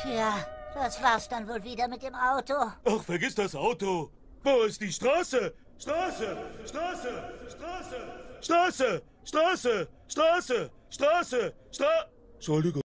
Tja, das war's dann wohl wieder mit dem Auto. Ach, vergiss das Auto. Wo ist die Straße? Straße, Straße, Straße, Straße, Straße, Straße, Straße, Entschuldigung.